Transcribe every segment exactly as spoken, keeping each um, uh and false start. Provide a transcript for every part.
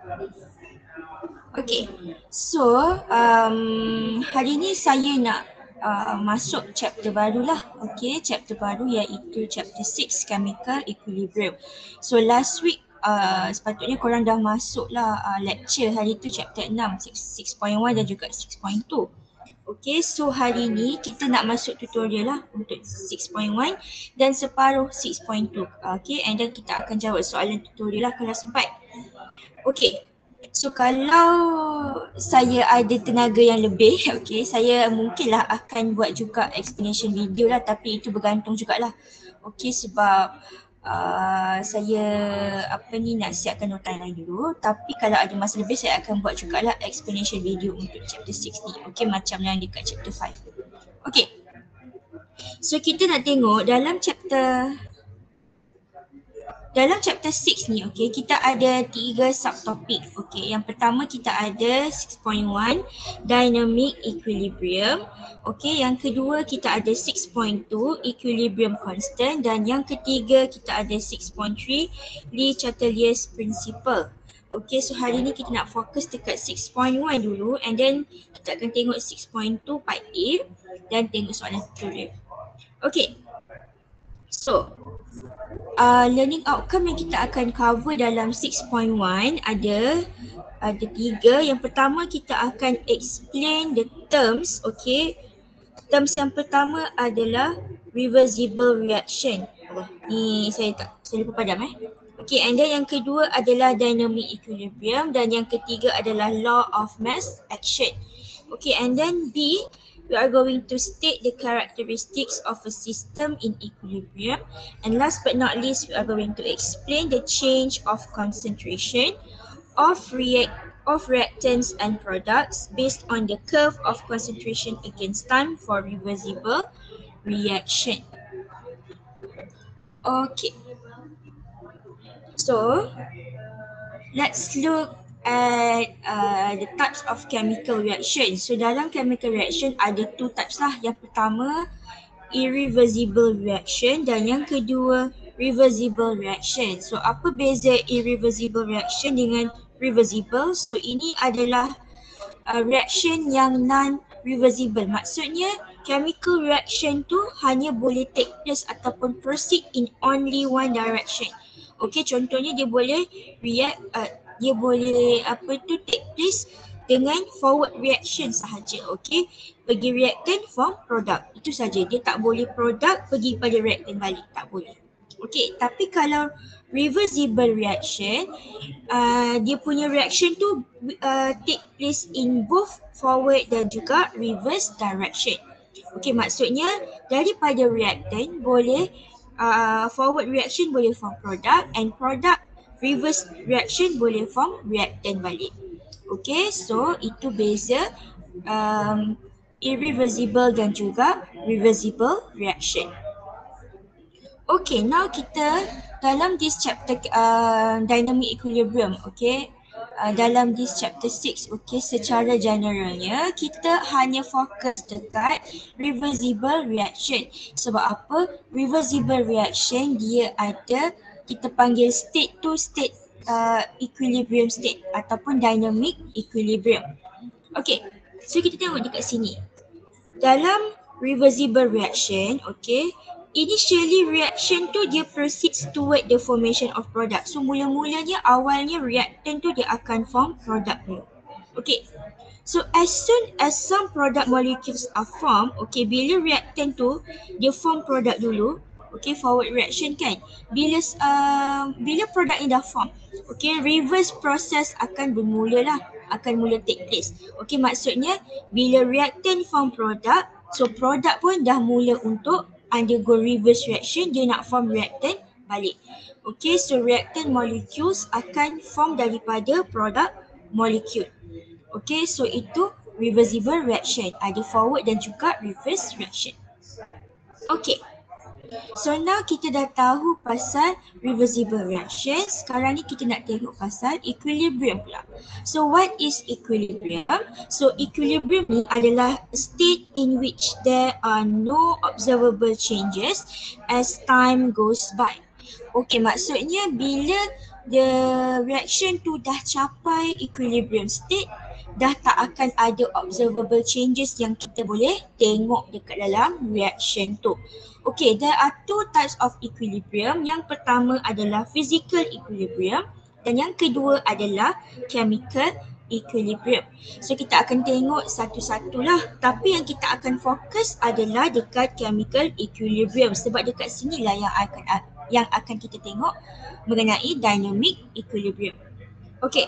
Okay, so um, hari ni saya nak uh, masuk chapter baru lah. Okay, chapter baru iaitu chapter six Chemical Equilibrium. So last week uh, sepatutnya korang dah masuk lah uh, lecture hari tu chapter six, six point one dan juga six point two. Okay, so hari ni kita nak masuk tutorial lah untuk six point one dan separuh six point two. Okay, and then kita akan jawab soalan tutorial lah kalau sempat. Okay, so kalau saya ada tenaga yang lebih, okay, saya mungkinlah akan buat juga explanation video lah, tapi itu bergantung jugalah. Okay, sebab uh, saya apa ni nak siapkan nota lain dulu, tapi kalau ada masa lebih saya akan buat jugalah explanation video untuk chapter six ni. Okay, macam yang dekat chapter five. Okay, so kita nak tengok dalam chapter Dalam chapter six ni, okay, kita ada tiga subtopik. Okay, yang pertama kita ada six point one Dynamic Equilibrium. Okay, yang kedua kita ada six point two Equilibrium Constant, dan yang ketiga kita ada six point three Le Chatelier's Principle. Okay, so hari ni kita nak fokus dekat six point one dulu, and then kita akan tengok six point two part A dan tengok soalan tutorial. Okay, so Uh, learning outcome yang kita akan cover dalam six point one ada ada tiga. Yang pertama kita akan explain the terms, okay. Terms yang pertama adalah reversible reaction. Oh, ni saya tak, saya lupa padam eh. Okay, and then yang kedua adalah dynamic equilibrium, dan yang ketiga adalah law of mass action. Okay, and then B, we are going to state the characteristics of a system in equilibrium. And last but not least, we are going to explain the change of concentration of react of reactants and products based on the curve of concentration against time for reversible reaction. Okay. So, let's look at uh, the types of chemical reaction. So dalam chemical reaction ada two types lah. Yang pertama irreversible reaction dan yang kedua reversible reaction. So apa beza irreversible reaction dengan reversible? So ini adalah uh, reaction yang non-reversible. Maksudnya chemical reaction tu hanya boleh take place ataupun proceed in only one direction. Okay, contohnya dia boleh react uh, dia boleh apa tu take place dengan forward reaction sahaja. Okay, pergi reactant form product, itu saja. Dia tak boleh product pergi pada reactant balik, tak boleh. Okay, tapi kalau reversible reaction, uh, dia punya reaction tu uh, take place in both forward dan juga reverse direction. Okay, maksudnya daripada reactant boleh uh, forward reaction boleh form product, and product reverse reaction boleh form reactant balik. Okay, so itu beza um, irreversible dan juga reversible reaction. Okay, now kita dalam this chapter uh, dynamic equilibrium, okay, uh, dalam this chapter six, okay, secara generalnya kita hanya fokus dekat reversible reaction. Sebab apa? Reversible reaction dia ada, kita panggil state tu state uh, equilibrium state ataupun dynamic equilibrium. Okay, so kita tengok dekat sini. Dalam reversible reaction, okay, initially reaction tu dia proceeds toward the formation of product. So mula-mulanya awalnya reactant tu dia akan form product dulu. Okay, so as soon as some product molecules are formed, okay, bila reactant tu dia form product dulu, okay, forward reaction kan, bila uh, bila produk ni dah form, okay, reverse process akan bermula lah, akan mula take place. Okay, maksudnya bila reactant form product, so produk pun dah mula untuk undergo reverse reaction, dia nak form reactant balik. Okay, so reactant molecules akan form daripada produk molecule. Okay, so itu reversible reaction, ada forward dan juga reverse reaction. Okay, so now kita dah tahu pasal reversible reaction. Sekarang ni kita nak tengok pasal equilibrium pula. So what is equilibrium? So equilibrium ni adalah a state in which there are no observable changes as time goes by. Okay, maksudnya bila the reaction tu dah capai equilibrium state, dah tak akan ada observable changes yang kita boleh tengok dekat dalam reaction tu. Okay, there are two types of equilibrium. Yang pertama adalah physical equilibrium dan yang kedua adalah chemical equilibrium. So kita akan tengok satu-satulah, tapi yang kita akan fokus adalah dekat chemical equilibrium sebab dekat sinilah yang akan yang akan kita tengok mengenai dynamic equilibrium. Okay,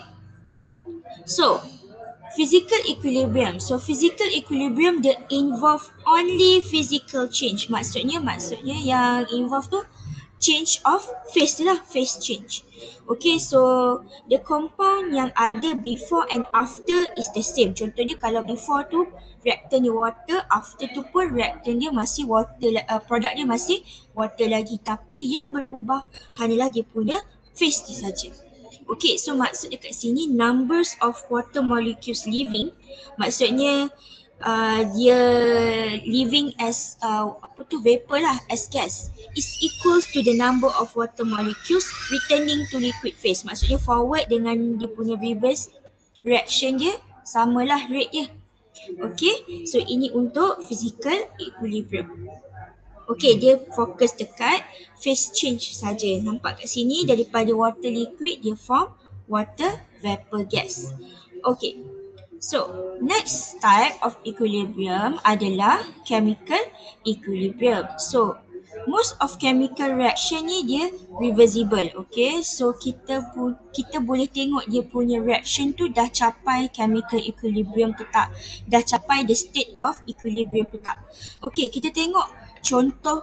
so physical equilibrium. So physical equilibrium dia involve only physical change. Maksudnya maksudnya yang involve tu change of phase lah, phase change. Okay, so the compound yang ada before and after is the same. Contohnya kalau before tu reactant dia water, after tu pun reactant dia masih water, uh, produk dia masih water lagi, tapi dia berubah hanyalah dia punya phase dia saja. Okay, so maksud dekat sini numbers of water molecules living, maksudnya uh, dia living as uh, apa tu vapor lah, as gas, is equals to the number of water molecules returning to liquid phase. Maksudnya forward dengan dia punya reverse reaction dia samalah rate dia. Okay, so ini untuk physical equilibrium. Okay, dia fokus dekat phase change saja. Nampak kat sini daripada water liquid dia form water vapor gas. Okay, so next type of equilibrium adalah chemical equilibrium. So most of chemical reaction ni dia reversible. Okay, so kita pu- kita boleh tengok dia punya reaction tu dah capai chemical equilibrium tu tak, dah capai the state of equilibrium tu tak. Okay, kita tengok contoh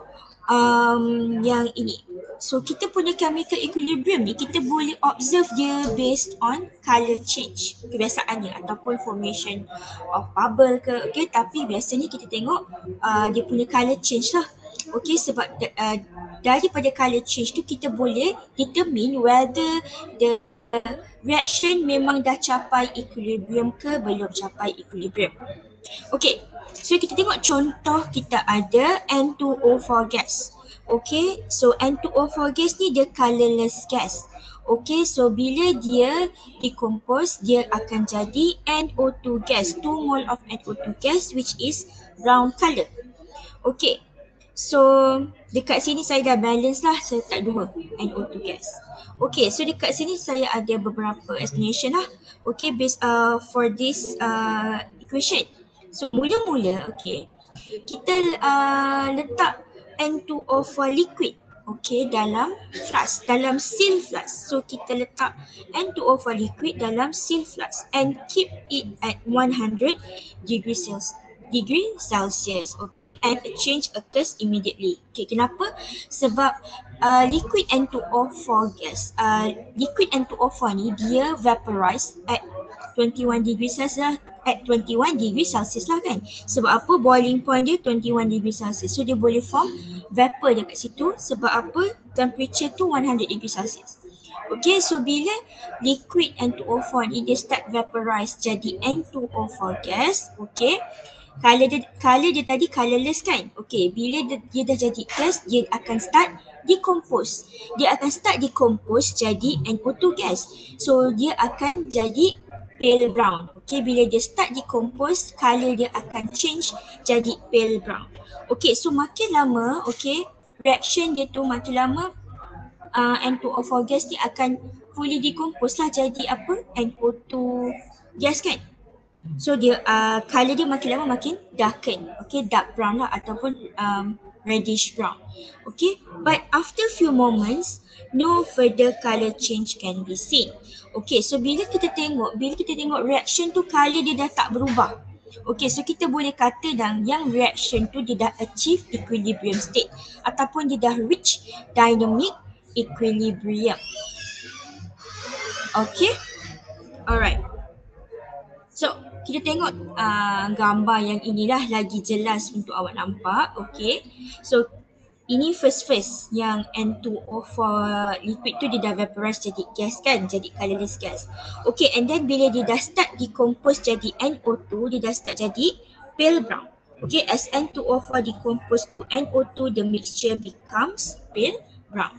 um, yang ini. So kita punya chemical equilibrium ni kita boleh observe dia based on color change kebiasaannya ataupun formation of bubble ke. Okay, tapi biasanya kita tengok uh, dia punya color change lah. Okay, sebab uh, daripada color change tu kita boleh determine whether the reaction memang dah capai equilibrium ke belum capai equilibrium. Okay, so kita tengok contoh kita ada N two O four gas. Okay, so N two O four gas ni dia colorless gas. Okay, so bila dia decompose, dia akan jadi N O two gas, two mole of N O two gas which is brown color. Okay, so dekat sini saya dah balance lah, saya tak dua N O two gas. Okay, so dekat sini saya ada beberapa explanation lah. Okay, based uh, for this uh, equation. So mula-mula, okay, kita uh, letak N two O four liquid, okay, dalam flask, dalam seal flask. So kita letak N two O four liquid dalam seal flask and keep it at one hundred degree Celsius. Degree Celsius, okay. And a change occurs immediately. Okay, kenapa? Sebab uh, liquid N two O four gas, uh, liquid N two O four ni dia vaporize at twenty-one degree Celsius, at twenty-one degree Celsius lah kan. Sebab apa? Boiling point dia twenty-one degree Celsius. So dia boleh form vapor dekat situ. Sebab apa? Temperature tu one hundred degree Celsius. Okay, so bila liquid N two O four ni dia start vaporize jadi N two O four gas, okay, color dia, color dia tadi colorless kan. Okay, bila dia, dia dah jadi gas, dia akan start decompose. Dia akan start decompose jadi N O two gas. So dia akan jadi pale brown. Okay, bila dia start decompose, color dia akan change jadi pale brown. Okay, so makin lama, okay, reaction dia tu makin lama, uh, N two O four gas ni akan fully decompose lah jadi apa? N O two gas kan. So dia uh, color dia makin lama makin darken, okay, dark brown lah ataupun um, reddish brown. Okay, but after few moments, no further color change can be seen. Okay, so bila kita tengok, bila kita tengok reaction tu color dia dah tak berubah. Okay, so kita boleh kata dan yang reaction tu dia dah achieve equilibrium state ataupun dia dah reach dynamic equilibrium. Okay, alright. So, kita tengok uh, gambar yang inilah lagi jelas untuk awak nampak. Okay, so ini first phase yang N two O four liquid tu dia dah vaporize jadi gas kan, jadi colorless gas. Okay, and then bila dia dah start decompose jadi N O two, dia dah start jadi pale brown. Okay, as N two O four decompose to N O two, the mixture becomes pale brown.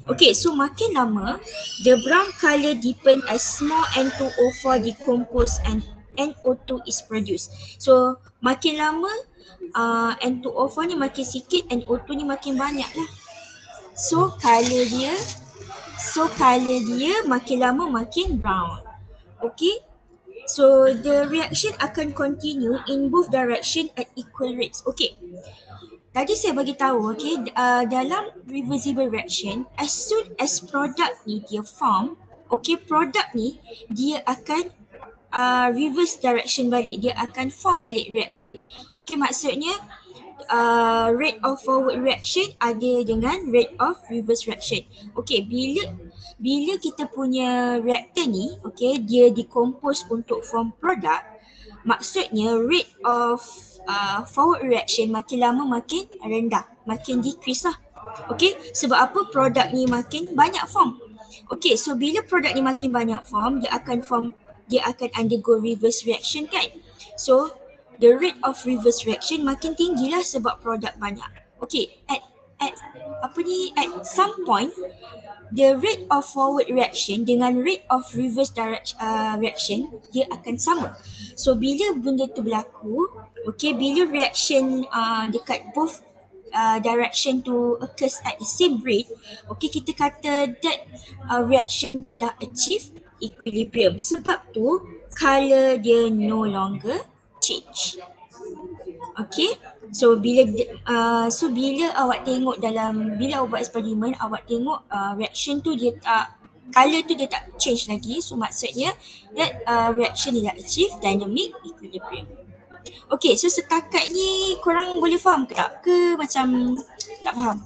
Okay, so makin lama, the brown color deepen as small N two O four decompose and N O two is produced. So makin lama uh, N two O four ni makin sikit, N O two ni makin banyak lah. So color dia, so color dia makin lama makin brown. Okay, so the reaction akan continue in both direction at equal rates. Okay, tadi saya bagi tahu, okay, uh, dalam reversible reaction, as soon as product ni dia form, okay, product ni dia akan uh, reverse direction balik, dia akan form balik reaction. Okay, maksudnya uh, rate of forward reaction ada dengan rate of reverse reaction. Okay, bila bila kita punya reactor ni, okay, dia decompose untuk form product, maksudnya rate of uh, forward reaction makin lama makin rendah, makin decrease lah. Okay, sebab apa? Produk ni makin banyak form. Okay, so bila produk ni makin banyak form, dia akan form, dia akan undergo reverse reaction kan. So the rate of reverse reaction makin tinggi lah sebab produk banyak. Okay, at at apa ni, at some point the rate of forward reaction dengan rate of reverse direct, uh, reaction dia akan sama. So bila benda tu berlaku, okay, bila reaction uh, dekat both uh, direction tu occurs at the same rate, okay, kita kata that uh, reaction dah achieve equilibrium. Sebab tu color dia no longer change. Okay, so bila uh, so bila awak tengok dalam, bila awak buat eksperimen, awak tengok uh, reaction tu dia tak, color tu dia tak change lagi. So maksudnya that uh, reaction dia dah achieve dynamic equilibrium. Okay, so setakat ni korang boleh faham ke tak? Ke macam tak faham?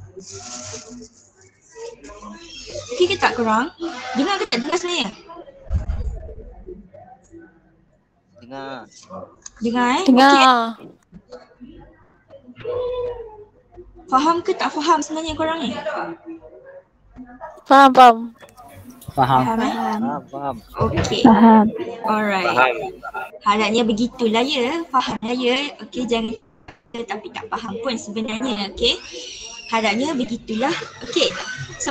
Okay ke tak korang? Dengar ke tak? Dengar sebenarnya? Dengar. Dengar eh? Dengar. Okay. Faham ke tak faham sebenarnya korang ni? Faham, faham. Faham. Faham eh? Faham, faham. Okay. Faham. Alright. Faham. Harapnya begitulah ya. Faham lah ya. Okay, jangan tapi tak faham pun sebenarnya. Okay. Harapnya begitulah. Okay. So,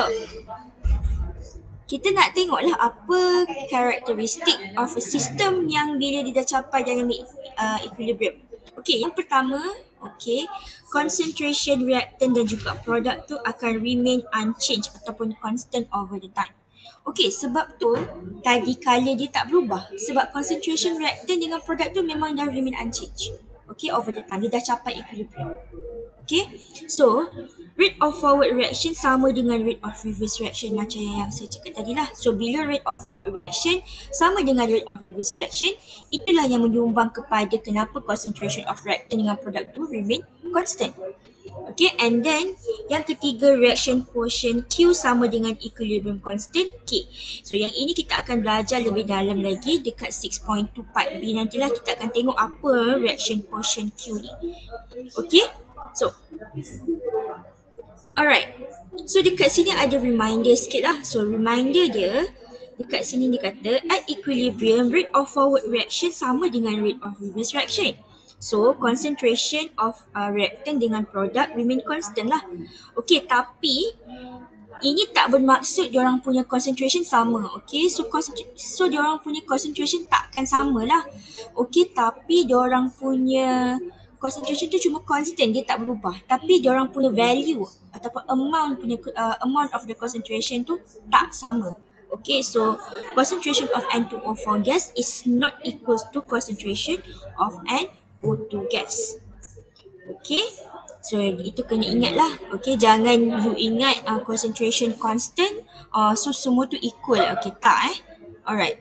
kita nak tengoklah apa karakteristik of a system yang bila dia dah capai dynamic uh, equilibrium. Okay, yang pertama, okay, concentration reactant dan juga produk tu akan remain unchanged ataupun constant over the time. Okay, sebab tu tadi color dia tak berubah sebab concentration reactant dengan produk tu memang dah remain unchanged. Okay, over the time, dia dah capai equilibrium. Okay, so rate of forward reaction sama dengan rate of reverse reaction macam yang saya cakap tadi lah. So bila rate of reaction sama dengan rate of reverse reaction, itulah yang menyumbang kepada kenapa concentration of reactant dengan produk tu remain constant. Okay, and then yang ketiga, reaction quotient Q sama dengan equilibrium constant K. So yang ini kita akan belajar lebih dalam lagi dekat six point two part B. Nantilah kita akan tengok apa reaction quotient Q ni. Okay, so alright, so dekat sini ada reminder sikit lah. So reminder dia dekat sini dia kata at equilibrium rate of forward reaction sama dengan rate of reverse reaction. So concentration of uh, reactant dengan produk remain constant lah. Okay, tapi ini tak bermaksud diorang punya concentration sama. Okay, so so diorang punya concentration takkan sama lah. Okay, tapi diorang punya concentration tu cuma constant, dia tak berubah. Tapi diorang punya value ataupun amount punya uh, amount of the concentration tu tak sama. Okay, so concentration of N two O four gas is not equals to concentration of N O two gas. Okay, so itu kena ingat lah. Okay, jangan you ingat uh, concentration constant, uh, so semua tu equal. Okay, tak eh. Alright.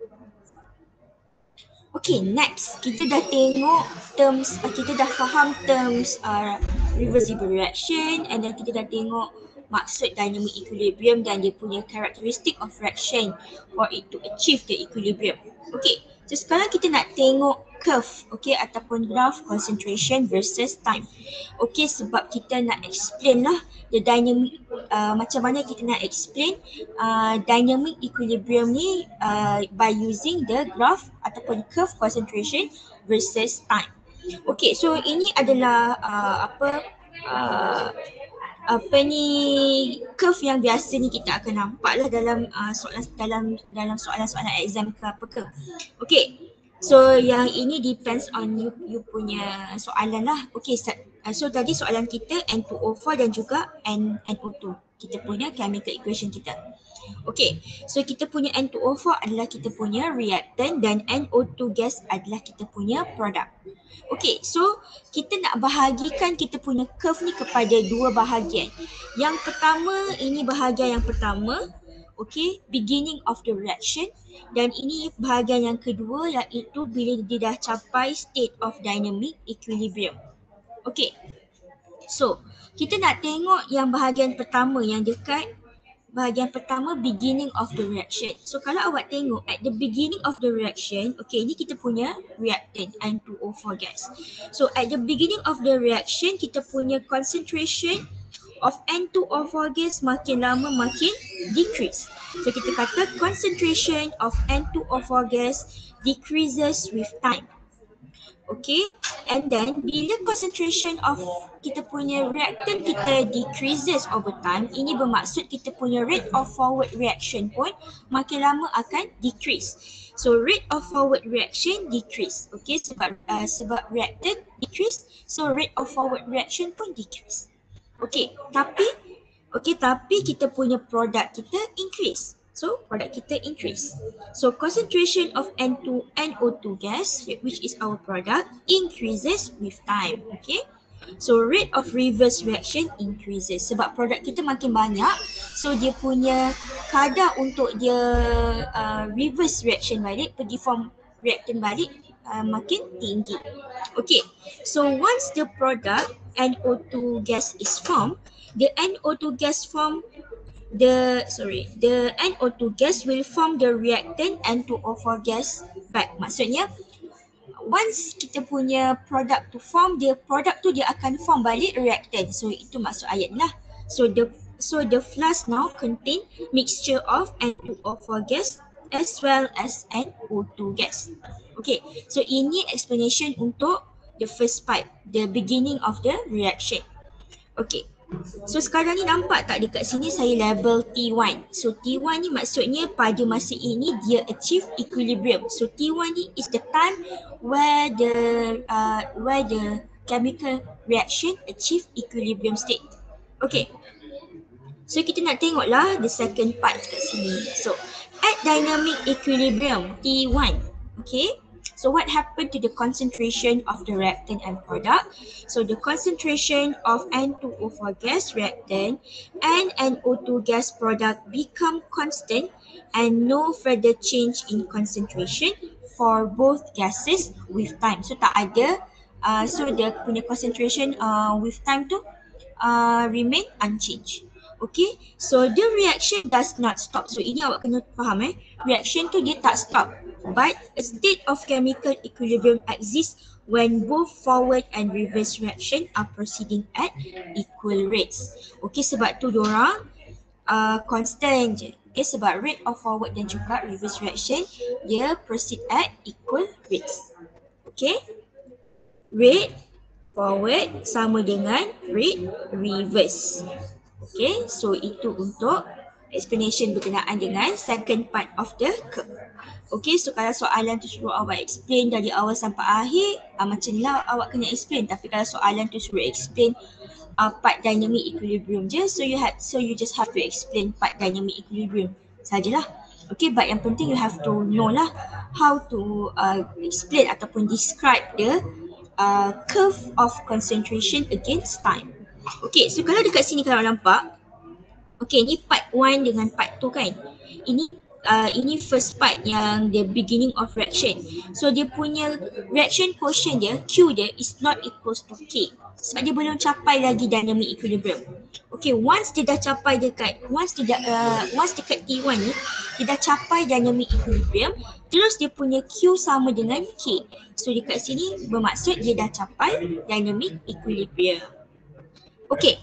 Okay, next kita dah tengok terms, uh, kita dah faham terms uh, reversible reaction, and then kita dah tengok maksud dynamic equilibrium dan dia punya characteristic of reaction for it to achieve the equilibrium. Okay, so sekarang kita nak tengok curve, okay, ataupun graph concentration versus time. Okay, sebab kita nak explain lah the dynamic, uh, macam mana kita nak explain uh, dynamic equilibrium ni uh, by using the graph ataupun curve concentration versus time. Okay, so ini adalah uh, apa uh, apa ni curve yang biasa ni kita akan nampak lah dalam uh, soalan dalam dalam soalan-soalan exam ke apa ke. Okay. So yang ini depends on you you punya soalan lah. Okay, so, uh, so tadi soalan kita N two O four dan juga N NO2. Kita punya chemical equation kita. Okay, so kita punya N two O four adalah kita punya reactant dan N O two gas adalah kita punya product. Okay, so kita nak bahagikan kita punya curve ni kepada dua bahagian. Yang pertama, ini bahagian yang pertama, okay, beginning of the reaction. Dan ini bahagian yang kedua, iaitu bila dia dah capai state of dynamic equilibrium. Okay, so kita nak tengok yang bahagian pertama yang dekat bahagian pertama beginning of the reaction. So kalau awak tengok at the beginning of the reaction, okay, ini kita punya reactant N two O four gas. So at the beginning of the reaction, kita punya concentration of N two O four gas makin lama makin decrease. So kita kata concentration of N two O four gas decreases with time. Okay, and then bila concentration of kita punya reactant kita decreases over time, ini bermaksud kita punya rate of forward reaction pun makin lama akan decrease. So rate of forward reaction decrease, okay, sebab uh, sebab reactant decrease, so rate of forward reaction pun decrease. Okay, tapi okay tapi kita punya produk kita increase. So product kita increase. So concentration of N two N O two gas, which is our product, increases with time. Okay. So rate of reverse reaction increases. Sebab produk kita makin banyak, so dia punya kadar untuk dia uh, reverse reaction balik, pergi form reactant balik uh, makin tinggi. Okay. So once the product N O two gas is formed, the N O two gas form the sorry the N O two gas will form the reactant N two O four gas back. Maksudnya once kita punya produk tu form, dia produk tu dia akan form balik reactant. So itu maksud ayat lah. So the so the flask now contain mixture of N two O four gas as well as N O two gas. Okay, so ini explanation untuk the first part, the beginning of the reaction. Okay. So sekarang ni nampak tak dekat sini saya label T one. So T one ni maksudnya pada masa ini dia achieve equilibrium. So T one ni is the time where the uh, where the chemical reaction achieve equilibrium state. Okay. So kita nak tengoklah the second part kat sini. So at dynamic equilibrium T one. Okay. So what happened to the concentration of the reactant and product? So the concentration of N two O four gas reactant and N O two gas product become constant and no further change in concentration for both gases with time. So tak ada, uh, so the punya concentration uh, with time tu uh, remain unchanged. Okay, so the reaction does not stop. So ini awak kena faham eh, reaction tu dia tak stop. But a state of chemical equilibrium exists when both forward and reverse reaction are proceeding at equal rates. Okay, sebab tu diorang uh, constant je. Okay, sebab rate of forward dan juga reverse reaction dia proceed at equal rates. Okay, rate forward sama dengan rate reverse. Okay, so itu untuk explanation berkenaan dengan second part of the curve. Okay, so kalau soalan tu suruh awak explain dari awal sampai akhir, uh, macam lah awak kena explain. Tapi kalau soalan tu suruh explain uh, part dynamic equilibrium je, so you have so you just have to explain part dynamic equilibrium sajalah. Okay, but yang penting you have to know lah how to uh, explain ataupun describe the uh, curve of concentration against time. Okay, so kalau dekat sini kalau nampak, okay, ni part one dengan part two kan. Ini uh, ini first part yang the beginning of reaction. So dia punya reaction quotient dia, Q dia is not equals to K. Sebab dia belum capai lagi dynamic equilibrium. Okay, once dia dah capai dekat, once dia dah, uh, once dekat T one ni, dia dah capai dynamic equilibrium, terus dia punya Q sama dengan K. So dekat sini bermaksud dia dah capai dynamic equilibrium. Okay.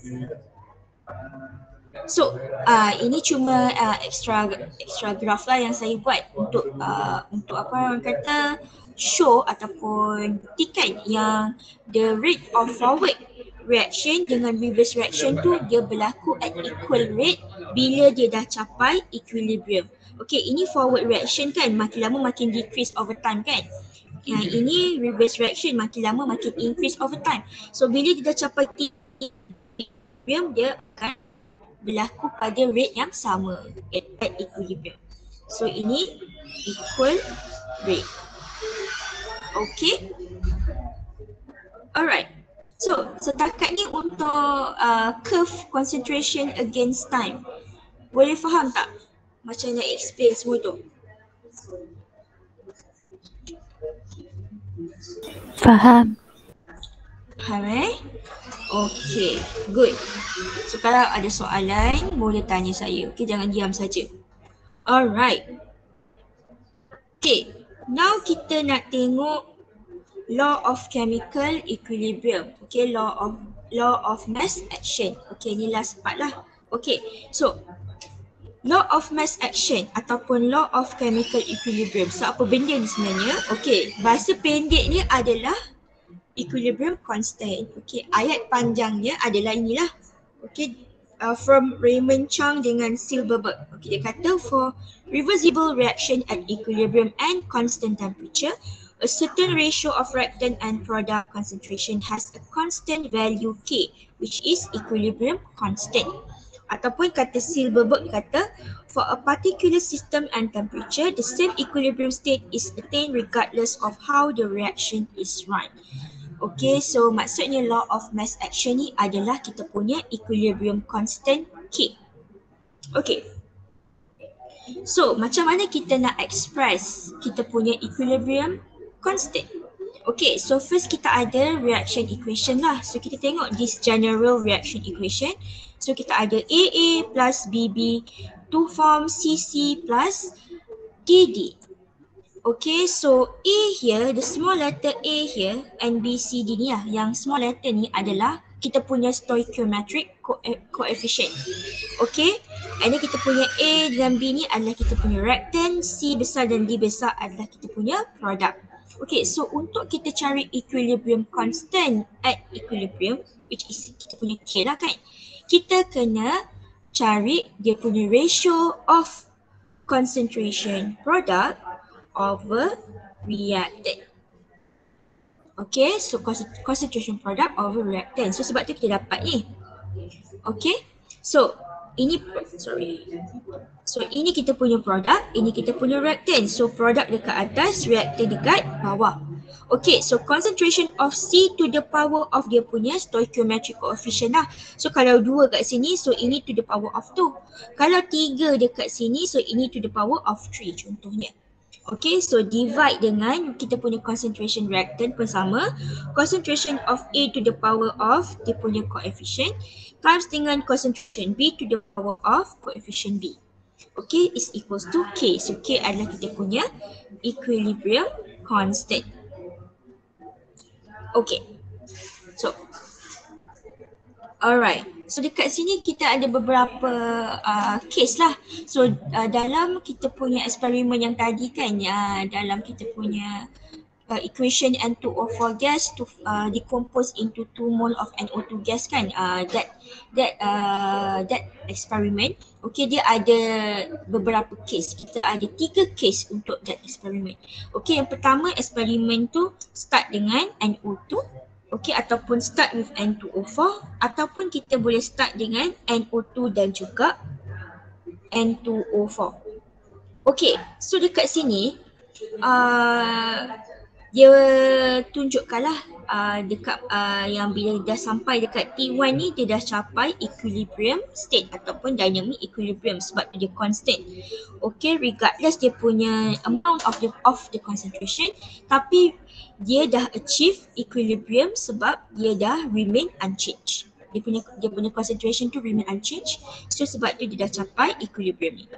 So uh, ini cuma uh, extra extra graph lah yang saya buat untuk uh, untuk apa orang kata show ataupun buktikan yang the rate of forward reaction dengan reverse reaction tu dia berlaku at equal rate bila dia dah capai equilibrium. Okay, ini forward reaction kan, makin lama makin decrease over time kan. Yang ini reverse reaction, makin lama makin increase over time. So bila dia dah capai equilibrium, dia akan berlaku pada rate yang sama at, at equilibrium. So ini equal rate. Okay. Alright. So setakat ni untuk uh, curve concentration against time. Boleh faham tak macam nak explain semua tu? Faham. Faham eh? Okay, good. So kalau ada soalan boleh tanya saya. Okay, jangan diam saja. Alright. Okay, now kita nak tengok law of chemical equilibrium. Okay, law of law of mass action. Okay, ni last part lah. Okay, so law of mass action ataupun law of chemical equilibrium. So apa benda ni sebenarnya? Okay, bahasa pendek ni adalah equilibrium constant. Okay, ayat panjangnya adalah inilah. Okay, uh, from Raymond Chang dengan Silberberg. Okay, dia kata for reversible reaction at equilibrium and constant temperature, a certain ratio of reactant and product concentration has a constant value K, which is equilibrium constant. Ataupun kata Silberberg kata, for a particular system and temperature, the same equilibrium state is attained regardless of how the reaction is run. Okay, so maksudnya law of mass action ni adalah kita punya equilibrium constant K. Okay. So, macam mana kita nak express kita punya equilibrium constant? Okay, so first kita ada reaction equation lah. So kita tengok this general reaction equation. So kita ada A A plus B B to form C C plus D D. Okay, so A here, the small letter A here and B C D ni lah. Yang small letter ni adalah kita punya stoichiometric co- coefficient. Okay, and then kita punya A dan B ni adalah kita punya reactant, C besar dan D besar adalah kita punya product. Okay, so untuk kita cari equilibrium constant at equilibrium, which is kita punya K lah kan, kita kena cari dia punya ratio of concentration product over reactant. Okay, so concentration product over reactant. So sebab tu kita dapat ni. Okay, so ini, sorry. So ini kita punya produk, ini kita punya reactant. So produk dekat atas, reactant dekat bawah. Okay, so concentration of C to the power of dia punya stoichiometric coefficient lah. So kalau dua kat sini, so ini to the power of two. Kalau tiga dekat sini, so ini to the power of three contohnya. Okay, so divide dengan kita punya concentration reactant pun sama. Concentration of A to the power of dia punya coefficient times dengan concentration B to the power of coefficient B. Okay, is equals to K. So K adalah kita punya equilibrium constant. Okay, so alright. So dekat sini kita ada beberapa uh, case lah. So uh, dalam kita punya eksperimen yang tadi kan, uh, dalam kita punya uh, equation N two O four gas to uh, decompose into two mole of N O two gas kan, uh, that that uh, that experiment. Okay, dia ada beberapa case. Kita ada tiga case untuk that experiment. Okay, yang pertama eksperimen tu start dengan N O two. Okay, ataupun start with N two O four, ataupun kita boleh start dengan N O two dan juga N two O four. Okay, so dekat sini uh, dia tunjukkanlah uh, dekat uh, yang bila dah sampai dekat T one ni, dia dah capai equilibrium state ataupun dynamic equilibrium sebab dia constant. Okay, regardless dia punya amount of the of the concentration, tapi dia dah achieve equilibrium sebab dia dah remain unchanged. Dia punya dia punya concentration tu remain unchanged. So sebab tu dia dah capai equilibrium ni.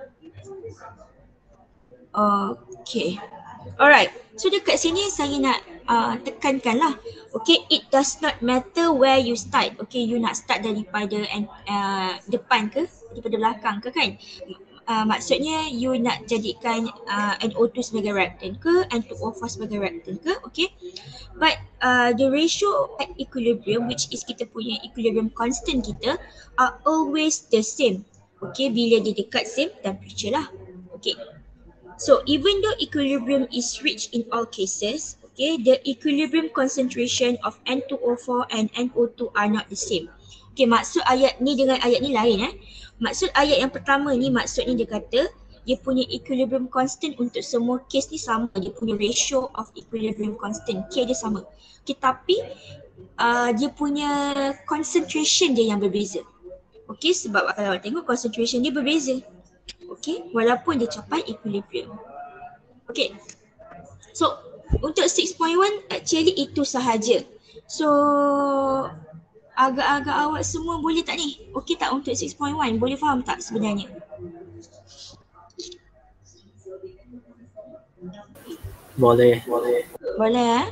Okay. Alright. So dekat sini saya nak uh, tekankan lah. Okay, it does not matter where you start. Okay, you nak start daripada uh, depan ke, daripada belakang ke kan. uh, maksudnya you nak jadikan uh, N O two sebagai reactant ke, N two O four sebagai reactant ke, okay. But uh, the ratio at equilibrium, which is kita punya equilibrium constant kita, are always the same. Okay, bila dia dekat same temperature lah. Okay. So even though equilibrium is reached in all cases, okay, the equilibrium concentration of N two O four and N O two are not the same. Okay, maksud ayat ni dengan ayat ni lain eh. Maksud ayat yang pertama ni maksudnya dia kata dia punya equilibrium constant untuk semua case ni sama. Dia punya ratio of equilibrium constant, K dia sama. Okay, tapi uh, dia punya concentration dia yang berbeza. Okay, sebab kalau awak tengok concentration dia berbeza. Okay, walaupun dia capai equilibrium. Okay, so untuk six point one actually itu sahaja. So agak-agak awak semua boleh tak ni? Okay tak untuk six point one? Boleh faham tak sebenarnya? Boleh. Boleh. Boleh eh?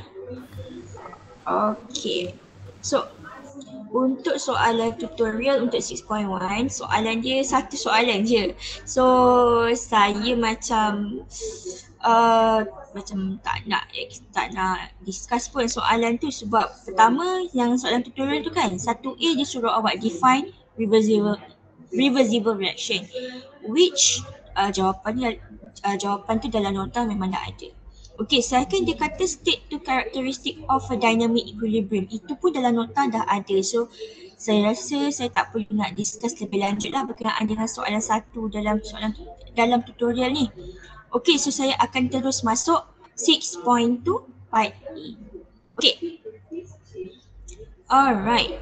Okay. So untuk soalan tutorial untuk six point one, soalan dia satu soalan je. So saya macam uh, macam tak nak tak nak discuss pun soalan tu sebab pertama yang soalan tutorial tu kan satu A dia suruh awak define reversible reversible reaction, which uh, jawapannya uh, jawapan tu dalam nota memang dah ada. Okay, second dia kata state to characteristic of a dynamic equilibrium. Itu pun dalam nota dah ada. So, saya rasa saya tak perlu nak discuss lebih lanjut lah berkenaan dengan soalan satu dalam soalan dalam tutorial ni. Okay, so saya akan terus masuk six point two part A. Okay. Alright.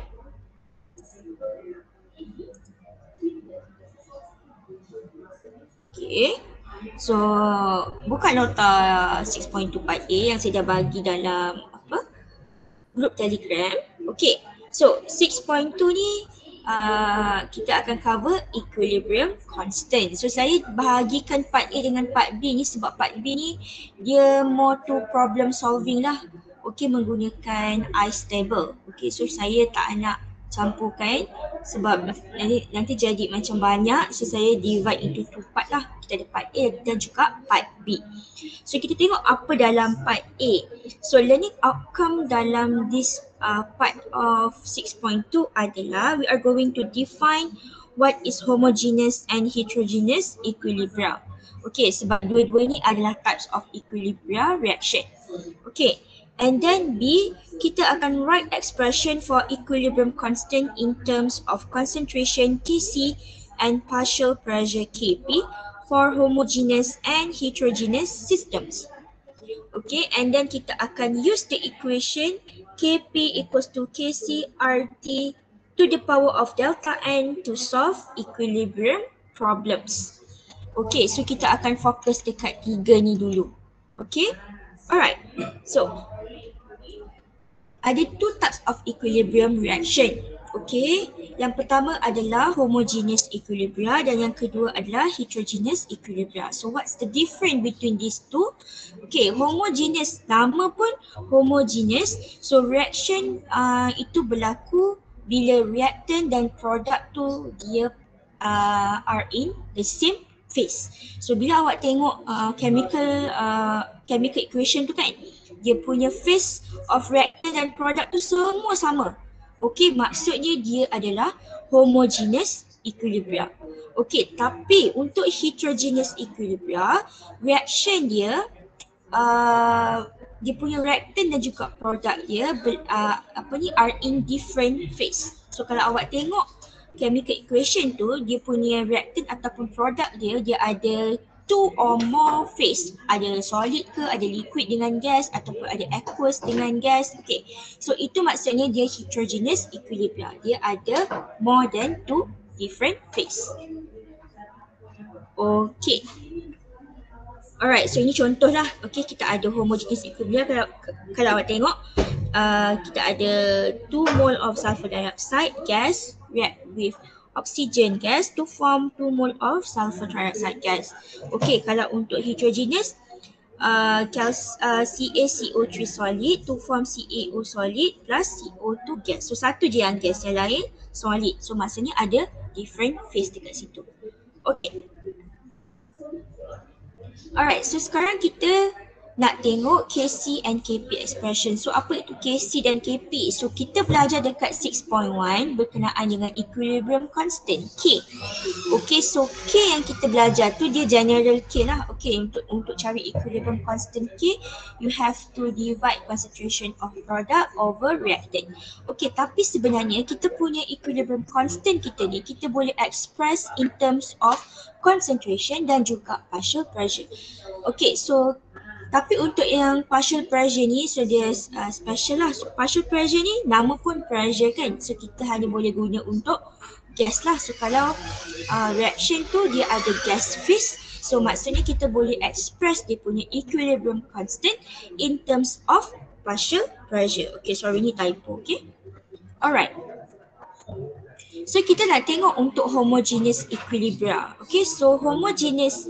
Okay. So bukan nota six point two part A yang saya dah bagi dalam apa group Telegram. Okay, so six point two ni uh, kita akan cover equilibrium constant. So saya bahagikan part A dengan part B ni sebab part B ni dia more to problem solving lah. Okay, menggunakan ice table. Okay, so saya tak nak campurkan sebab nanti, nanti jadi macam banyak. So saya divide into two part lah. Kita ada part A dan juga part B. So kita tengok apa dalam part A. So learning outcome dalam this uh, part of six point two adalah we are going to define what is homogeneous and heterogeneous equilibrium. Okay, sebab dua-dua ni adalah types of equilibrium reaction. Okay. And then B, kita akan write expression for equilibrium constant in terms of concentration K C and partial pressure K P for homogeneous and heterogeneous systems. Okay, and then kita akan use the equation K P equals to K C R T to the power of delta N to solve equilibrium problems. Okay, so kita akan fokus dekat tiga ni dulu. Okay, alright. So ada two types of equilibrium reaction. Okay, yang pertama adalah homogeneous equilibria dan yang kedua adalah heterogeneous equilibria. So what's the difference between these two? Okay, homogeneous, nama pun homogeneous. So reaction uh, itu berlaku bila reactant dan produk tu dia uh, are in the same phase. So bila awak tengok uh, chemical uh, chemical equation tu kan, dia punya phase of reactant dan produk tu semua sama. Okey, maksudnya dia adalah homogeneous equilibria. Okey, tapi untuk heterogeneous equilibria, reaction dia uh, dia punya reactant dan juga produk dia ber, uh, apa ni are in different phase. So kalau awak tengok chemical equation tu, dia punya reactant ataupun produk dia dia ada two or more phase. Ada solid ke, ada liquid dengan gas ataupun ada aqueous dengan gas. Okay, so itu maksudnya dia heterogeneous equilibria. Dia ada more than two different phase. Okay. Alright, so ini contoh lah. Okay, kita ada homogeneous equilibria. Kalau, kalau awak tengok, uh, kita ada two mole of sulfur dioxide gas react with oxygen gas to form two mole of sulfur trioxide gas. Okay, kalau untuk heterogeneous, uh, uh, C A C O three solid to form C A O solid plus C O two gas. So satu je yang gas, yang lain solid. So maksudnya ada different phase dekat situ. Okay. Alright, so sekarang kita nak tengok K C and K P expression. So apa itu K C dan K P? So kita belajar dekat six point one berkenaan dengan equilibrium constant K. Okay, so K yang kita belajar tu dia general K lah. Okay, untuk untuk cari equilibrium constant K, you have to divide concentration of product over reactant. Okay, tapi sebenarnya kita punya equilibrium constant kita ni, kita boleh express in terms of concentration dan juga partial pressure. Okay, so tapi untuk yang partial pressure ni, so dia uh, special lah. So partial pressure ni nama pun pressure kan. So kita hanya boleh guna untuk gas lah. So kalau uh, reaction tu dia ada gas phase, so maksudnya kita boleh express dia punya equilibrium constant in terms of partial pressure. Okay, sorry ni typo. Okay, alright. So kita nak tengok untuk homogeneous equilibria. Okay, so homogeneous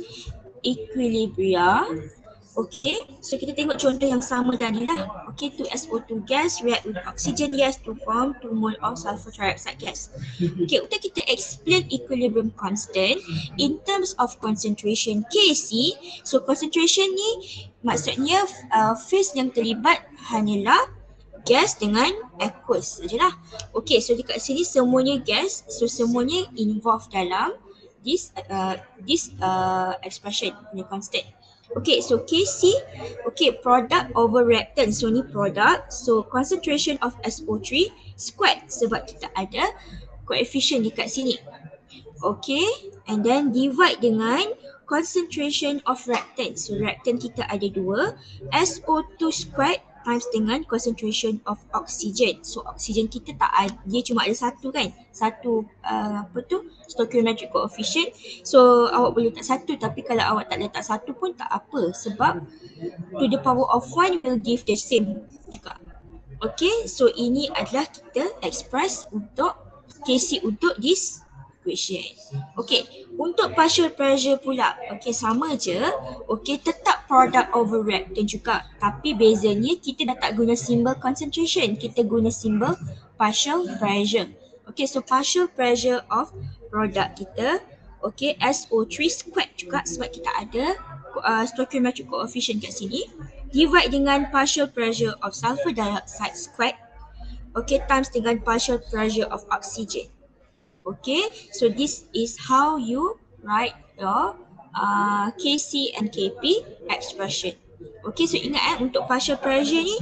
equilibria. Okay, so kita tengok contoh yang sama tadi lah. Okay, two S O two gas react with oxygen gas to form two mole of sulfur trioxide gas. Okay, untuk kita explain equilibrium constant in terms of concentration K C, so concentration ni maksudnya uh, phase yang terlibat hanyalah gas dengan aqueous sajalah. Okay, so dekat sini semuanya gas, so semuanya involved dalam this uh, this uh, expression punya constant. Okay, so K C, okay, product over reactant. So ni product, so concentration of S O three squared sebab kita ada coefficient dekat sini. Okay, and then divide dengan concentration of reactant. So reactant kita ada dua, S O two squared times dengan concentration of oxygen. So oxygen kita tak ada, dia cuma ada satu kan, satu uh, apa tu, stoichiometric coefficient. So awak boleh letak satu, tapi kalau awak tak letak satu pun tak apa, sebab to the power of one will give the same juga. Okay, so ini adalah kita express untuk K C untuk this equation. Okay, untuk partial pressure pula, okay, sama je. Okay, tetap product over reactant juga, tapi bezanya kita dah tak guna simbol concentration, kita guna simbol partial pressure. Okay, so partial pressure of product kita, okay, S O three squared juga sebab kita ada uh, stoichiometric coefficient kat sini, divide dengan partial pressure of sulfur dioxide squared, okay, times dengan partial pressure of oxygen. Okay, so this is how you write your uh, K C and K P expression. Okay, so ingat eh, untuk partial pressure ni,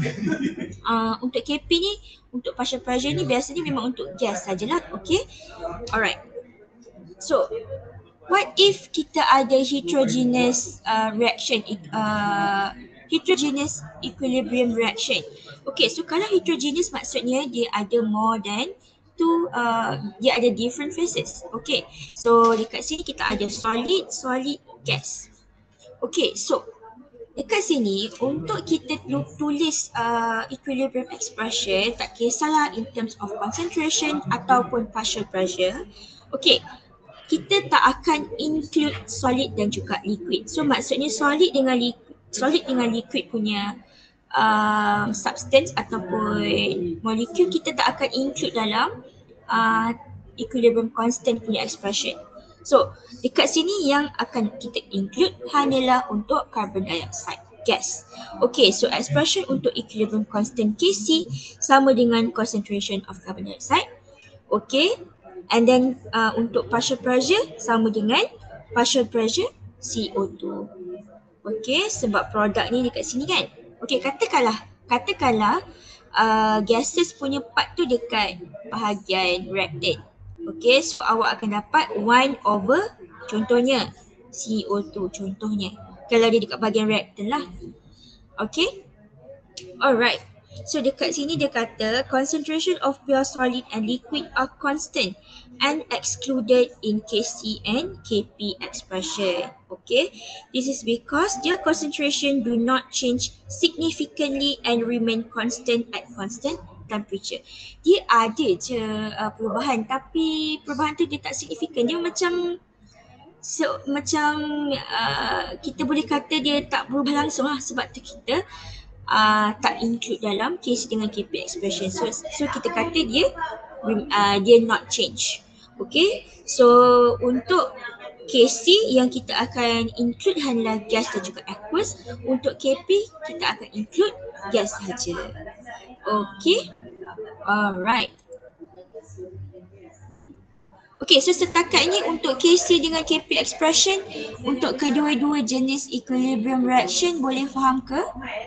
uh, untuk K P ni, untuk partial pressure ni biasanya memang untuk gas sajalah. Okay, alright. So, what if kita ada heterogeneous uh, reaction, uh, heterogeneous equilibrium reaction? Okay, so kalau heterogeneous maksudnya dia ada more than two, uh, dia ada different phases. Okay, so dekat sini kita ada solid, solid, gas. Okay, so dekat sini untuk kita tulis uh, equilibrium expression, tak kisahlah in terms of concentration ataupun partial pressure. Okay, kita tak akan include solid dan juga liquid. So maksudnya solid dengan liquid, solid dengan liquid punya uh, substance ataupun molekul kita tak akan include dalam uh, equilibrium constant punya expression. So dekat sini yang akan kita include hanyalah untuk carbon dioxide gas. Okay, so expression untuk equilibrium constant K C sama dengan concentration of carbon dioxide. Okay, and then uh, untuk partial pressure sama dengan partial pressure C O two. Okay, sebab produk ni dekat sini kan. Okay, katakanlah, katakanlah uh, gases punya part tu dekat bahagian reactant. Okay, so awak akan dapat one over contohnya C O two contohnya. Kalau dia dekat bahagian reactant lah. Okay, alright. So dekat sini dia kata concentration of pure solid and liquid are constant and excluded in K C and K P expression. Okay, this is because their concentration do not change significantly and remain constant at constant temperature. Dia ada je uh, perubahan, tapi perubahan tu dia tak signifikan. Dia macam so, macam uh, kita boleh kata dia tak berubah langsung lah, sebab tu kita Uh, tak include dalam K C dengan K P expression. So, so kita kata dia uh, dia not change. Okay, so untuk K C yang kita akan include hanyalah gas dan juga aqueous. Untuk K P kita akan include gas saja. Okay. Alright. Okay, so setakat ini untuk K C dengan K P expression untuk kedua-dua jenis equilibrium reaction, boleh faham ke?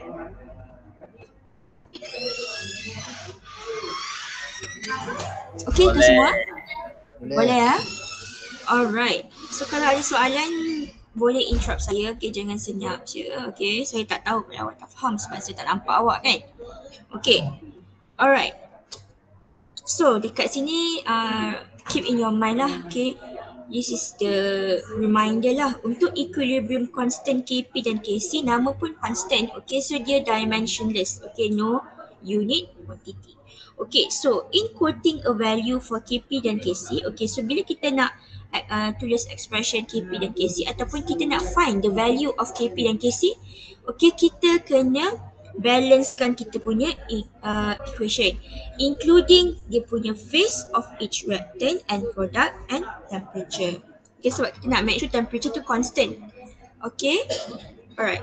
Okay, tu semua? Boleh. Boleh ya? Alright. So kalau ada soalan boleh interrupt saya, okay, jangan senyap je. Okay, saya tak tahu kalau awak tak faham sebab saya tak nampak awak kan. Okay. Alright. So dekat sini uh, keep in your mind lah, okay. This is the reminder lah untuk equilibrium constant K P dan K C, nama pun constant, okay. So dia dimensionless, okay, no unit quantity. Okay, so in quoting a value for K P dan K C, okay, so bila kita nak uh, tulis expression K P dan K C ataupun kita nak find the value of K P dan K C, okay, kita kena balancekan kita punya uh, equation including dia punya phase of each reactant and product and temperature. Okay, sebab kita nak make sure temperature tu constant. Okay, alright.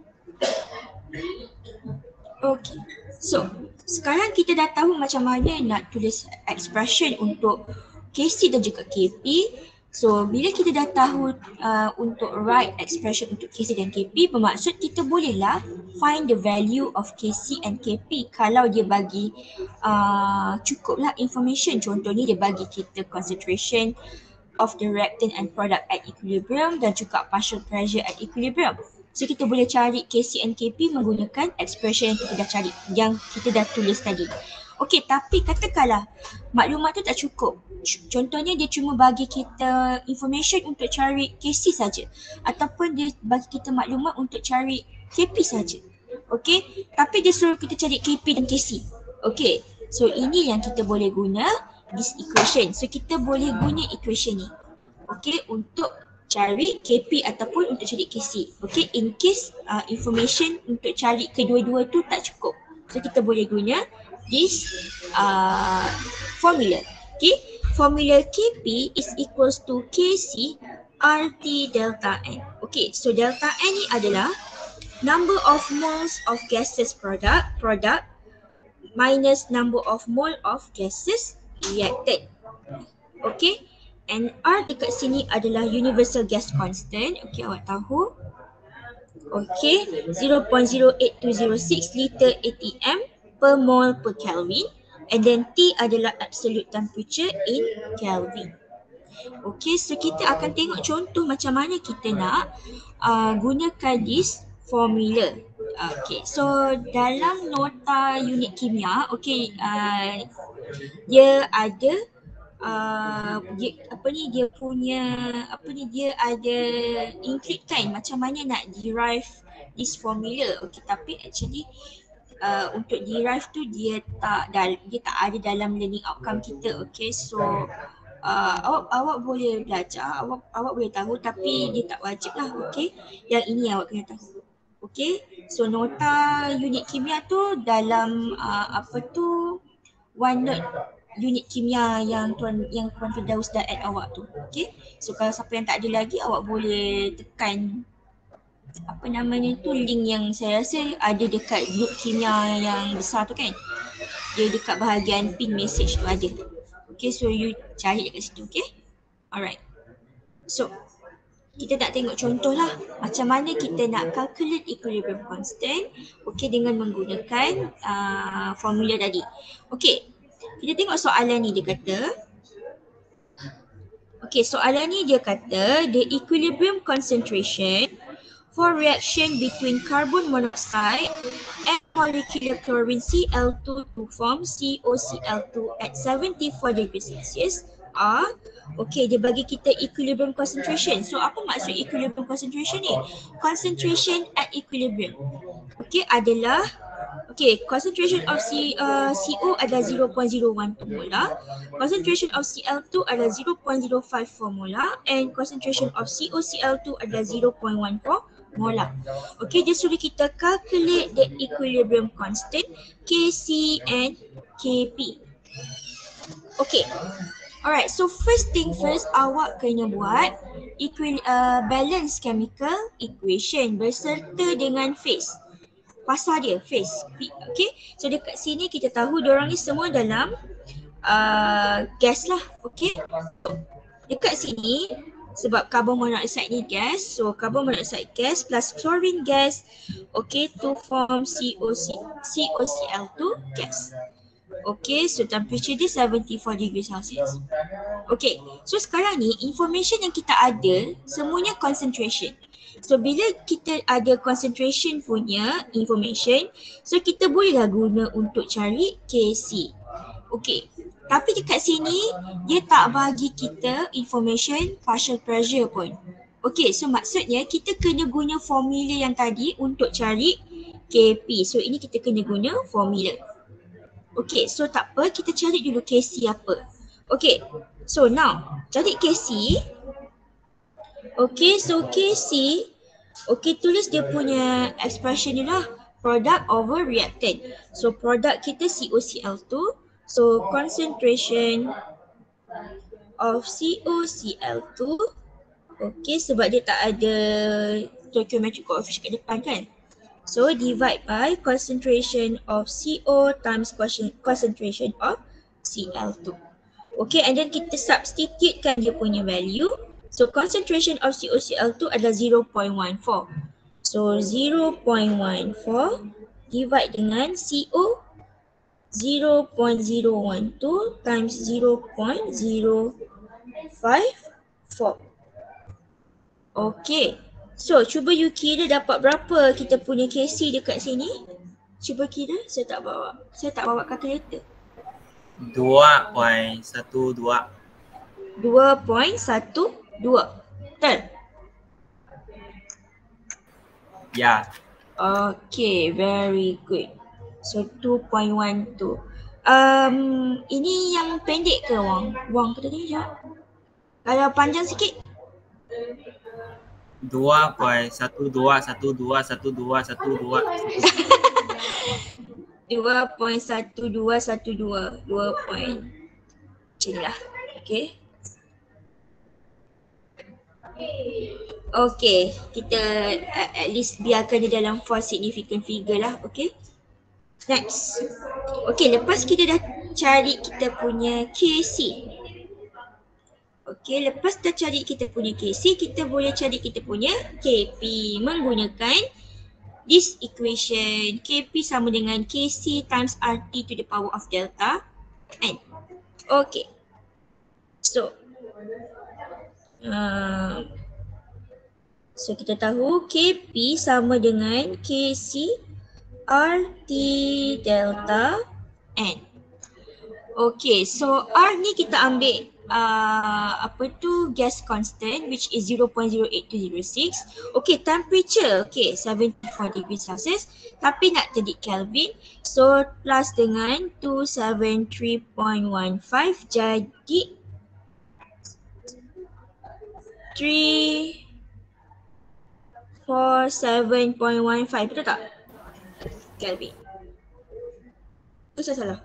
Okay, so sekarang kita dah tahu macam mana nak tulis expression untuk K C dan juga K P. So bila kita dah tahu uh, untuk write expression untuk K C dan K P, bermaksud kita bolehlah find the value of K C and K P kalau dia bagi uh, cukuplah information. Contohnya dia bagi kita concentration of the reactant and product at equilibrium dan juga partial pressure at equilibrium. So kita boleh cari K C and K P menggunakan expression yang kita dah cari, yang kita dah tulis tadi. Okey, tapi katakanlah maklumat tu tak cukup. Contohnya dia cuma bagi kita information untuk cari K C saja, ataupun dia bagi kita maklumat untuk cari K P saja. Okey, tapi dia suruh kita cari K P dan K C. Okey, so ini yang kita boleh guna this equation. So kita boleh guna equation ni, okey, untuk cari K P ataupun untuk cari K C. Okey, in case uh, information untuk cari kedua-dua tu tak cukup, so kita boleh guna this uh, formula. Okay, formula K P is equals to K C R T delta N. Okay, so delta N ni adalah number of moles of gases product product minus number of mole of gases reacted. Okay, and R dekat sini adalah universal gas constant. Okay, awak tahu. Okay, zero point zero eight two zero six liter A T M per mole per Kelvin, and then T adalah absolute temperature in Kelvin. Okay, so kita akan tengok contoh macam mana kita nak uh, gunakan this formula. Okay, so dalam nota unit kimia, okay, uh, dia ada uh, dia, apa ni dia punya apa ni dia ada include kan macam mana nak derive this formula. Okay, tapi actually Uh, untuk derive tu dia tak dal- dia tak ada dalam learning outcome kita. Okay, so uh, awak awak boleh belajar, awak awak boleh tahu, tapi dia tak wajib lah. Okay, yang ini awak kena tahu. Okay, so nota unit kimia tu dalam uh, apa tu OneNote unit kimia yang tuan yang Puan Firdaus dah add awak tu. Okay, so kalau siapa yang tak ada lagi, awak boleh tekan apa namanya tu link yang saya rasa ada dekat group kimia yang besar tu kan. Dia dekat bahagian pin message tu ada. Okay, so you cari dekat situ. Okay, alright. So kita nak tengok contoh lah macam mana kita nak calculate equilibrium constant, okay, dengan menggunakan uh, formula tadi. Okay, kita tengok soalan ni. Dia kata, okay, soalan ni dia kata the equilibrium concentration for reaction between carbon monoxide and molecular chlorine C L two to form C O C L two at seventy-four degrees Celsius are, okay, dia bagi kita equilibrium concentration. So apa maksud equilibrium concentration ni? Concentration at equilibrium, okay, adalah, okay, concentration of C, uh, C O adalah zero point zero one two molar, concentration of C L two adalah zero point zero five four molar, and concentration of C O C L two adalah zero point one four molar. Okay, dia suruh kita calculate the equilibrium constant K C and K P. Okay, Alright, so first thing first, awak kena buat equi- uh, balance chemical equation berserta dengan phase. Pasal dia, phase. Okay, so dekat sini kita tahu diorang ni semua dalam uh, gas lah. Okay, dekat sini sebab carbon monoxide ni gas, so carbon monoxide gas plus chlorine gas, okay, to form C O C, C O C L two gas. Okay, so temperature dia seventy-four degrees Celsius. Okay, so sekarang ni information yang kita ada semuanya concentration. So bila kita ada concentration punya information, so kita bolehlah guna untuk cari K C. Okay, tapi dekat sini dia tak bagi kita information partial pressure pun. Okay, so maksudnya kita kena guna formula yang tadi untuk cari K P. So ini kita kena guna formula. Okay, so tak apa, kita cari dulu K C apa. Okay, so now cari K C. Okay, so K C, okay, tulis dia punya expression ni lah, product over reactant. So product kita C O C L two, so concentration of C O C L two, okay, sebab dia tak ada stoichiometric coefficient kat depan kan. So divide by concentration of C O times concentration of C L two. Okay, and then kita substitutekan dia punya value. So concentration of C O C L two adalah zero point one four. So zero point one four divide dengan C O zero point zero one two times zero point zero five four. Okay, so cuba you kira dapat berapa kita punya K C dekat sini. Cuba kira, saya tak bawa, saya tak bawa kalkulator. dua perpuluhan satu dua. dua perpuluhan satu dua. Betul? Ya. Okay, very good. So two point one two. Um, ini yang pendek ke Wang? Wang kita tengok sekejap. Kalau panjang sikit? dua perpuluhan satu dua satu dua satu dua satu dua. dua perpuluhan satu dua satu dua. dua point. Macam ni lah. Okay. Okay, kita uh, at least biarkan dia dalam four significant figure lah. Okay. Next. Okay, lepas kita dah cari kita punya K C. Okay, lepas dah cari kita punya K C, kita boleh cari kita punya K P menggunakan this equation. K P sama dengan K C times R T to the power of delta N. Okay. So, uh, so kita tahu K P sama dengan K C R T delta N. Okay, so R ni kita ambil uh, apa tu gas constant which is zero point zero eight two zero six. Okay, temperature okay seventy-four degrees Celsius tapi nak jadi Kelvin. So plus dengan two seventy-three point one five jadi three forty-seven point one five, betul tak? Kelvin. Tu saya salah.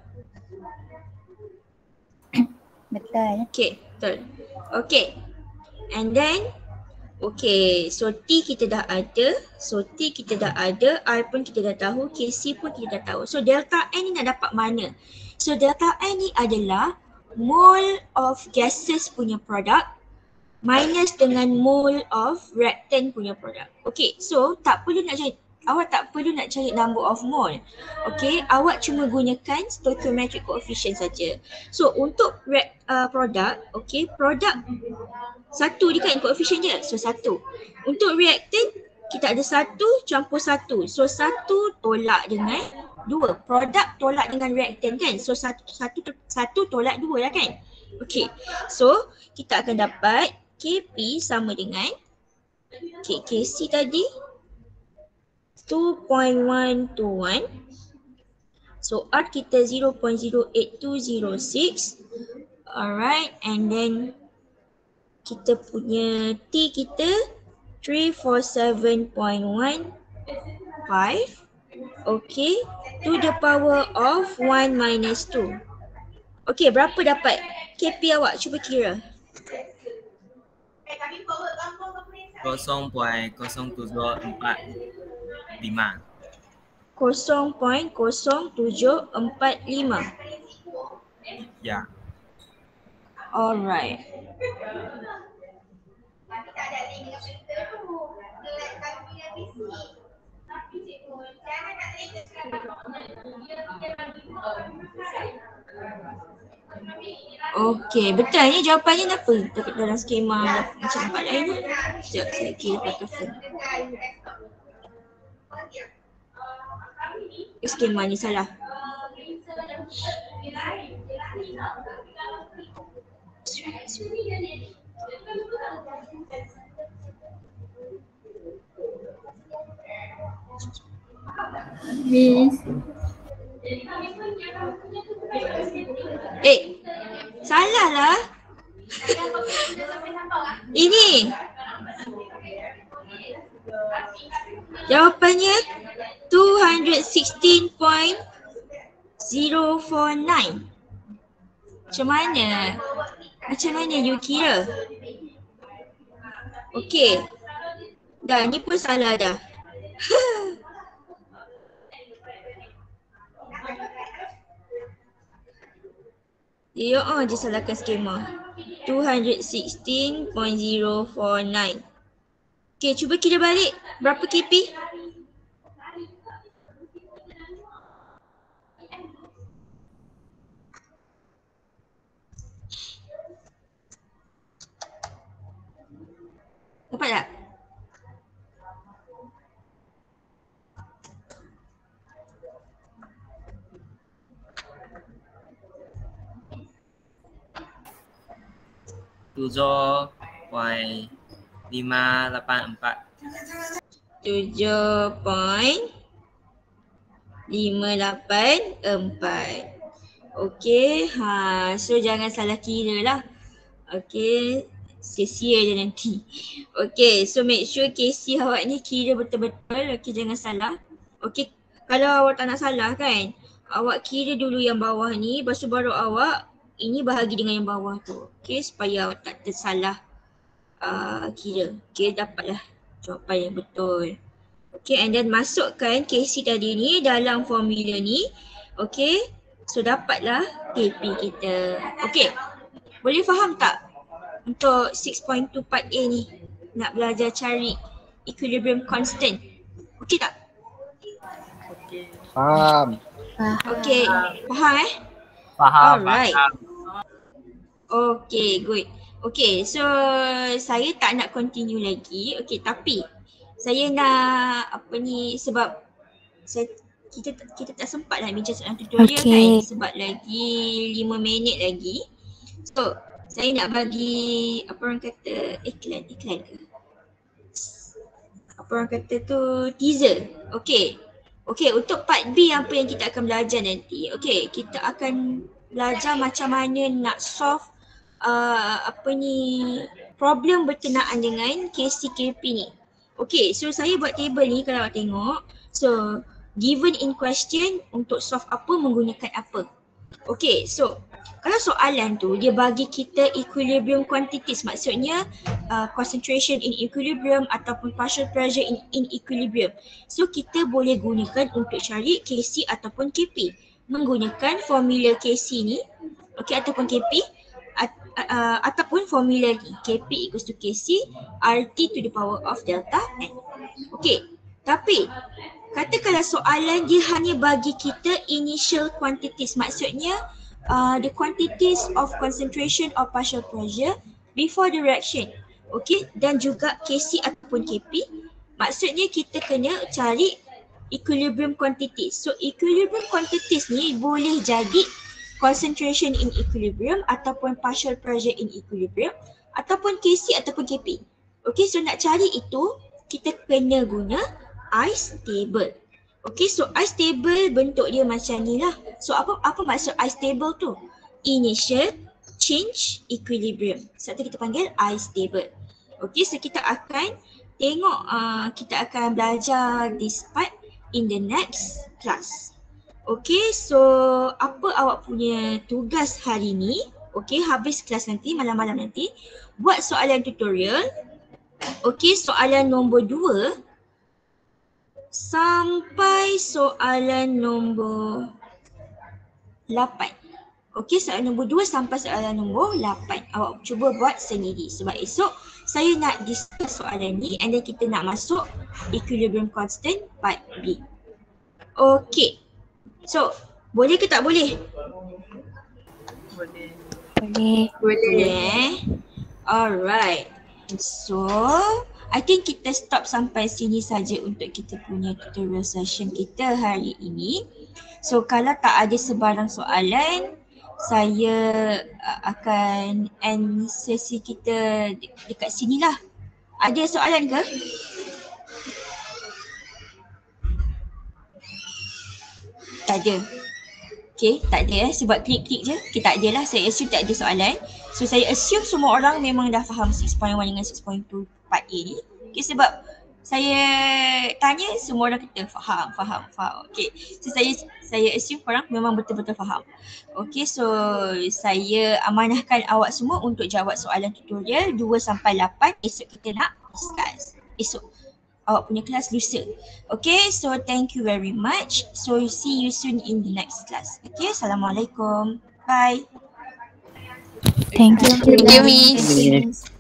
Betul. Okay, betul. Okay. And then, okay, so T kita dah ada. So T kita dah ada, R pun kita dah tahu, K C pun kita dah tahu. So delta N ni nak dapat mana? So delta N ni adalah mole of gases punya product minus dengan mole of reactant punya product. Okay, so tak perlu nak cari, awak tak perlu nak cari number of mole. Okay, awak cuma gunakan stoichiometric coefficient saja. So untuk re- uh, produk, okay, produk satu dia kan coefficient dia, so satu. Untuk reactant kita ada satu campur satu, so satu tolak dengan dua. Produk tolak dengan reactant kan, so satu satu satu tolak dua lah kan. Okay, so kita akan dapat K P sama dengan okay, K C tadi two point one two one. So R kita zero point zero eight two zero six. Alright, and then kita punya T kita three forty-seven point one five. Okay, to the power of one minus two. Okay, berapa dapat K P awak cuba kira. kosong perpuluhan kosong tujuh empat lima. kosong perpuluhan kosong tujuh empat lima. Ya. Alright. Okey, betul ni jawapannya apa? Dekat dalam skema macam tempat lain ni. Sekejap saya kira pakai phone. Skema ni salah. Miss. Eh, salah lah. Ini. Jawapannya two hundred sixteen point zero four nine. Macam mana? Macam mana you kira? Okey. Dah, ni pun salah dah. Dia oh je salahkan skema. two hundred sixteen point zero four nine. Okey, cuba kira balik. Berapa K P? Dapat tak? tujuh perpuluhan lima lapan empat. tujuh perpuluhan lima lapan empat. Okey, ha, so jangan salah kira lah. Okey, sia-sia je nanti. Okey, so make sure K C awak ni kira betul-betul. Okey, jangan salah. Okey, kalau awak tak nak salah kan, awak kira dulu yang bawah ni, lepas tu baru awak ini bahagi dengan yang bawah tu. Okey, supaya awak tak tersalah uh, kira. Okey, dapatlah jawapan yang betul. Okey, and then masukkan K C tadi ni dalam formula ni. Okey, so dapatlah K P kita. Okey, boleh faham tak untuk six point two part A ni? Nak belajar cari equilibrium constant. Okey tak? Faham. Okey, faham eh? Faham. Alright. Faham. Okay, good. Okay, so saya tak nak continue lagi. Okay, tapi saya nak apa ni, sebab saya kita kita tak sempat nak bincang soalan tutorial Okay. kan, sebab lagi lima minit lagi. So, saya nak bagi apa orang kata iklan, iklan ke? Apa orang kata tu teaser. Okay. Okay, untuk part B apa yang kita akan belajar nanti. Okay, kita akan belajar macam mana nak solve uh, apa ni problem berkenaan dengan K C K P ni. Okay, so saya buat table ni kalau awak tengok. So, given in question untuk solve apa menggunakan apa. Okay, so kalau soalan tu dia bagi kita equilibrium quantities, maksudnya uh, concentration in equilibrium ataupun partial pressure in, in equilibrium. So kita boleh gunakan untuk cari K C ataupun K P menggunakan formula K C ni, okay, ataupun K P at, uh, ataupun formula ni K P equals to K C R T to the power of delta N. Okay, tapi katakanlah soalan dia hanya bagi kita initial quantities, maksudnya uh, the quantities of concentration or partial pressure before the reaction. Okay, dan juga K C ataupun K P. Maksudnya kita kena cari equilibrium quantities. So equilibrium quantities ni boleh jadi concentration in equilibrium ataupun partial pressure in equilibrium ataupun K C ataupun K P. Okay, so nak cari itu kita kena guna ice table. Okay, so ice table bentuk dia macam ni lah. So apa apa maksud ice table tu? Initial, change, equilibrium. Sebab tu kita panggil ice table. Okay, so kita akan tengok, uh, kita akan belajar this part in the next class. Okay, so apa awak punya tugas hari ni? Okay, habis kelas nanti, malam-malam nanti, buat soalan tutorial. Okay, soalan nombor dua sampai soalan nombor lapan. Okey, soalan nombor dua sampai soalan nombor lapan. Awak cuba buat sendiri sebab esok saya nak discuss soalan ni and then kita nak masuk equilibrium constant part B. Okey. So, boleh ke tak boleh? Boleh. Boleh. Boleh. Alright. So, I think kita stop sampai sini saja untuk kita punya tutorial session kita hari ini. So, kalau tak ada sebarang soalan, saya uh, akan end sesi kita de- dekat sini lah. Ada soalan ke? Tak ada. Okay, tak ada eh sebab klik-klik je. Okay, tak ada lah. Saya assume tak ada soalan. So, saya assume semua orang memang dah faham six point one dengan six point two part A ni. Okay, sebab saya tanya semua orang kata faham, faham, faham. Okay, so saya saya assume korang memang betul-betul faham. Okay, so saya amanahkan awak semua untuk jawab soalan tutorial dua sampai lapan. Esok kita nak discuss. Esok awak punya kelas lusa. Okay, so thank you very much. So see you soon in the next class. Okay, Assalamualaikum. Bye. Thank you. Thank you, Miss. Miss.